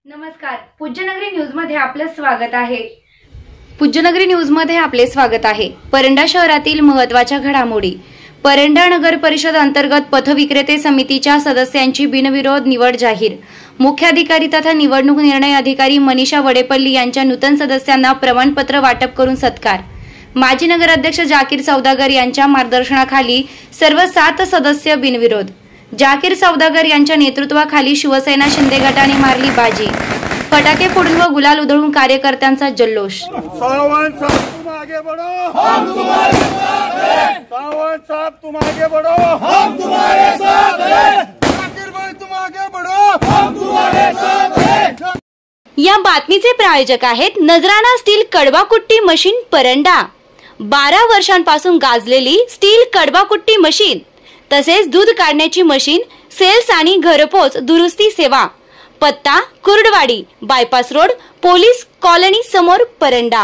नमस्कार, पूज्यनगरी न्यूज मध्ये आपले स्वागत आहे। पूज्यनगरी न्यूज मध्ये आपले स्वागत आहे। परंडा शहरातील महत्त्वाच्या घडामोडी। परंडा नगर परिषद अंतर्गत पथविक्रेते समितीच्या सदस्यांची बिनविरोध निवड जाहीर। मुख्याधिकारी तथा निवडणूक निर्णय अधिकारी मनीषा वडेपल्ली यांच्या नूतन सदस्यांना प्रमाणपत्र वाटप करून सत्कार। माजी नगराध्यक्ष जाकीर सौदागर यांच्या मार्गदर्शनाखाली सर्व 7 सदस्य बिनविरोध। जाकीर सौदागर यांच्या नेतृत्वाखाली शिवसेना शिंदे गटाने मारली बाजी। फटाके फोडून व गुलाल उधळून कार्यकर्त्यांचा जल्लोष। सावंत साहब तुम आगे बढ़ो, हम तुम्हारे साथ हैं। सावंत साहब तुम आगे बढ़ो, हम तुम्हारे साथ हैं। जाकीर भाई तुम आगे बढ़ो, हम तुम्हारे साथ हैं। या बातमीचे प्रायोजक आहेत नजराना स्टील कडवाकुट्टी मशीन परंडा। 12 वर्षांपासून गाजलेली स्टील कडवाकुट्टी मशीन तसेच दूध काढण्याची मशीन, सेल्स आणि घरपोच दुरुस्ती सेवा। पत्ता Kurduwadi, bypass road, police colony समोर, परंडा।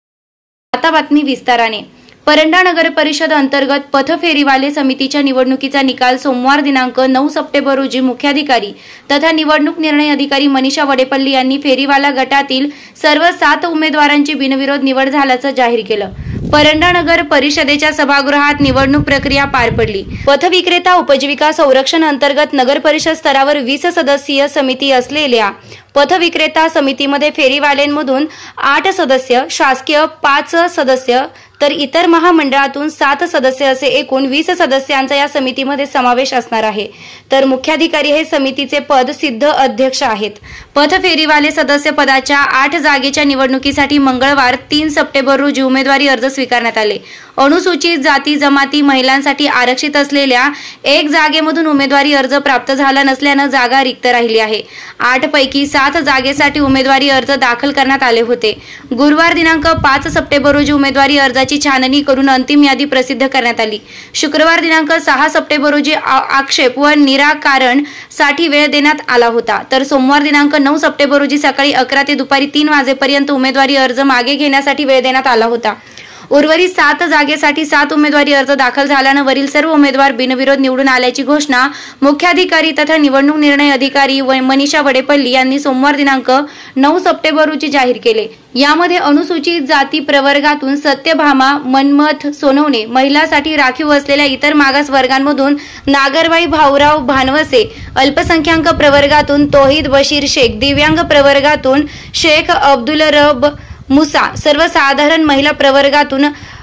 आता बातमी विस्ताराने। परंडा नगर परिषद अंतर्गत पथफेरीवाले समितीच्या निवडणुकीचा निकाल सोमवार दिनांक 9 सप्टेंबर रोजी मुख्याधिकारी तथा निवडणूक निर्णय अधिकारी मनीषा वडेपल्ली यांनी फेरीवाला गटातील सर्व 7 उमेदवारांची बिनविरोध निवड झाल्याचं जाहीर केलं। परंडा नगर परिषदेच्या सभागृहात निवडणूक प्रक्रिया पार पडली। पथविक्रेता उपजीविका संरक्षण अंतर्गत नगर परिषद स्तरावर 20 सदस्यीय समिती असलेल्या पथविक्रेता समितीमध्ये फेरीवाल्यांमधून 8 सदस्य, शासकीय 5 सदस्य तर इतर महामंडळातून 7 सदस्य असे एकूण 20 सदस्यांचा या समितीमध्ये समावेश असणार आहे। तर मुख्याधिकारी हे समितीचे पद सिद्ध अध्यक्ष आहेत। पथफेरीवाले सदस्य पदाच्या 8 जागेच्या निवडणुकीसाठी मंगळवार 3 सप्टेंबर रोजी उमेदवारी अर्ज स्वीकारण्यात आले। अनुसूचित जाती जमाती महिलांसाठी आरक्षित असलेल्या 1 जागेमधून उमेदवारी अर्ज प्राप्त झाला नसल्याने जागा रिक्त राहिली आहे। 8 पैकी 7 जागेसाठी उमेदवारी अर्ज दाखल करण्यात आले होते। गुरुवार दिनांक 5 सप्टेंबर रोजी उमेदवारी अर्जाची छाननी करून अंतिम यादी प्रसिद्ध करण्यात आली। शुक्रवार दिनांक 6 सप्टेंबर रोजी आक्षेप व निराकरण साठी वेळ देण्यात आला होता। तर सोमवार दिनांक 9 सप्टेंबर रोजी सकाळी 11 ते दुपारी 3 वाजेपर्यंत उमेदवारी अर्ज मागे घेण्यासाठी वेळ देण्यात आला होता। उर्वरित 7 जागेसाठी 7 उमेदवारी अर्ज दाखल झाल्याने वरील सर्व उमेदवार बिनविरोध निवडून आल्याची घोषणा मुख्याधिकारी तथा निवडणूक निर्णय अधिकारी मनीषा वडेपल्ली यांनी सोमवार दिनांक 9 सप्टेंबर रोजी जाहीर केले। यामध्ये अनुसूचित जाती प्रवर्गातून सत्यभामा मनमथ सोनवणे, महिलांसाठी राखीव असलेल्या इतर मागास वर्गांमधून नागरबाई भाऊराव भानवसे, अल्पसंख्याक प्रवर्गातून तौहीद बशीर शेख, दिव्यांग प्रवर्गातून शेख अब्दुल रब मुसा, सर्वसाधारण महिला प्रवर्गातून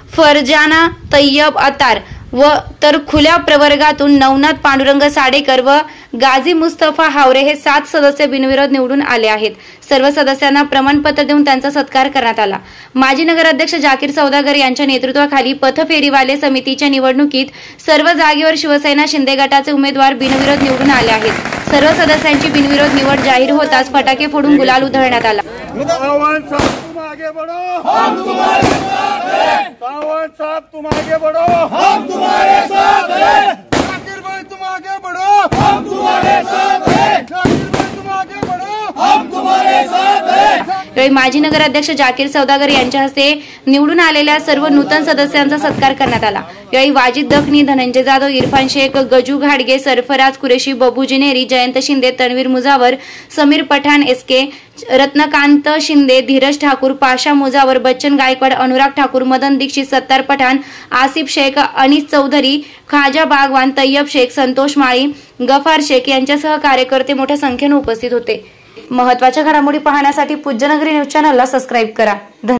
फरजाना तय्यब अतार व तर खुल्या प्रवर्गातून नवनाथ पांडुरंग साडेकर व गाझी मुस्तफा हावरे हे 7 सदस्य बिनविरोध निवडून आले आहेत। सर्व सदस्यांना प्रमाणपत्र देऊन त्यांचा सत्कार करण्यात आला। माजी नगराध्यक्ष जाकीर सौदागर यांच्या नेतृत्वाखाली पथफेरीवाले समितीच्या निवडणुकीत सर्व जागेवर शिवसेना शिंदे गटाचे उमेदवार बिनविरोध निवडून आले आहेत। सर्व सदस्यांची बिनविरोध निवड जाहीर होताच फटाके फोडून गुलाल उधळण्यात आला। सावंत साहब तुम आगे बढ़ो, हम तुम्हारे साथ हैं। सावंत साहब तुम आगे बढ़ो, हम तुम्हारे साथ हैं। जाकीर भाई तुम आगे बढ़ो, हम तुम्हारे साथ हैं। जाकीर भाई तुम आगे बढ़ो, हम तुम्हारे साथ हैं। माजी नगराध्यक्ष जाकीर सौदागर यांच्या हस्ते निवडून आलेल्या सर्व नूतन सदस्यांचा सत्कार करण्यात आला। यावेळी वाजिद दखनी, धनंजय जाधव, इरफान शेख, गजू घाडगे, सरफराज कुरेशी, बबू जिनेरी, जयंत शिंदे, तन्वीर मुजावर, समीर पठाण, एसके, रत्नकांत शिंदे, धीरज ठाकूर, पाशा मुजावर, बच्चन गायकवाड, अनुराग ठाकूर, मदन दीक्षित, सत्तार पठाण, आसिफ शेख, अनीस चौधरी, खाजा बागवान, तय्यब शेख, संतोष माळी, गफार शेख यांच्यासह कार्यकर्ते मोठ्या संख्येने उपस्थित होते। महत्त्वाच्या घडामोडी पाहण्यासाठी पूज्यनगरी न्यूज चॅनलला सबस्क्राइब करा।